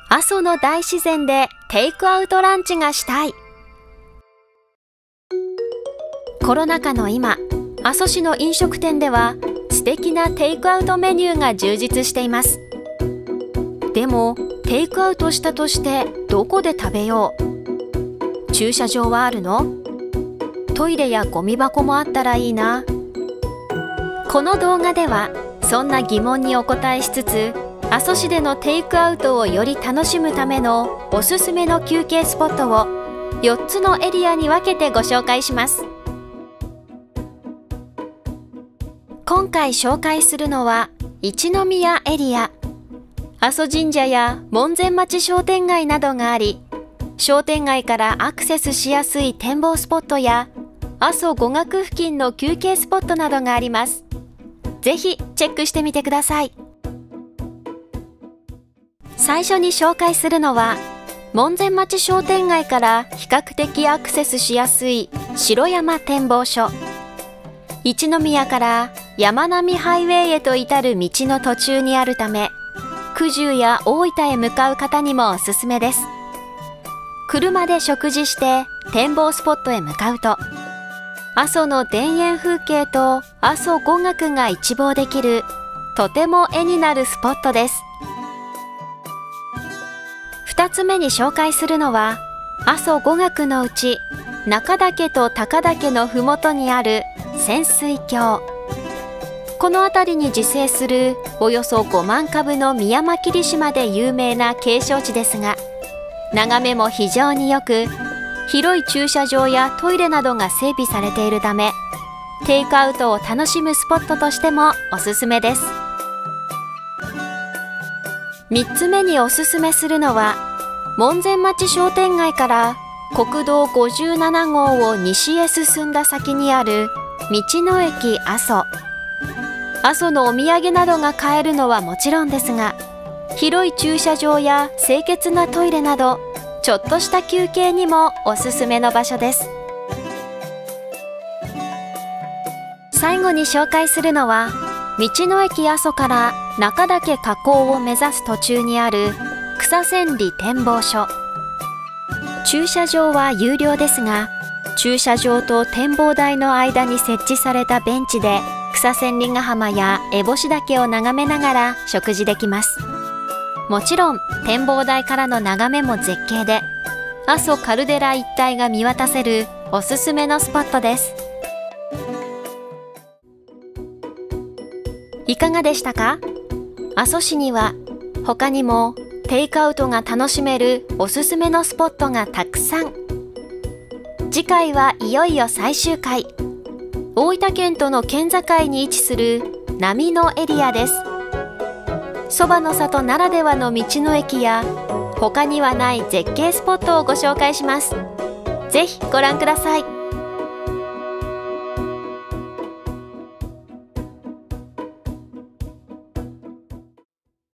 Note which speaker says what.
Speaker 1: 阿蘇の大自然でテイクアウトランチがしたい。コロナ禍の今、阿蘇市の飲食店では素敵なテイクアウトメニューが充実しています。でもテイクアウトしたとしてどこで食べよう？駐車場はあるの？トイレやゴミ箱もあったらいいな。この動画ではそんな疑問にお答えしつつ、阿蘇市でのテイクアウトをより楽しむためのおすすめの休憩スポットを4つのエリアに分けてご紹介します。今回紹介するのは一宮エリア。阿蘇神社や門前町商店街などがあり、商店街からアクセスしやすい展望スポットや阿蘇五岳付近の休憩スポットなどがあります。ぜひチェックしてみてください。最初に紹介するのは門前町商店街から比較的アクセスしやすい城山展望所。一宮から山並ハイウェイへと至る道の途中にあるため、九十や大分へ向かう方にもおすすめです。車で食事して展望スポットへ向かうと、阿蘇の田園風景と阿蘇五岳が一望できるとても絵になるスポットです。2つ目に紹介するのは阿蘇五岳のうち中岳と高岳のふもとにある潜水峡。この辺りに自生するおよそ5万株のミヤマキリシマで有名な景勝地ですが、眺めも非常に良く、広い駐車場やトイレなどが整備されているため、テイクアウトを楽しむスポットとしてもおすすめです。3つ目におすすめするのは門前町商店街から国道57号を西へ進んだ先にある道の駅阿蘇。阿蘇のお土産などが買えるのはもちろんですが、広い駐車場や清潔なトイレなどちょっとした休憩にもおすすめの場所です。最後に紹介するのは道の駅阿蘇から中岳河口を目指す途中にある草千里展望所。駐車場は有料ですが、駐車場と展望台の間に設置されたベンチで草千里ヶ浜や烏帽子岳を眺めながら食事できます。もちろん展望台からの眺めも絶景で、阿蘇カルデラ一帯が見渡せるおすすめのスポットです。いかがでしたか？阿蘇市には他にもテイクアウトが楽しめるおすすめのスポットがたくさん。次回はいよいよ最終回。大分県との県境に位置する波のエリアです。そばの里ならではの道の駅や他にはない絶景スポットをご紹介します。ぜひご覧ください。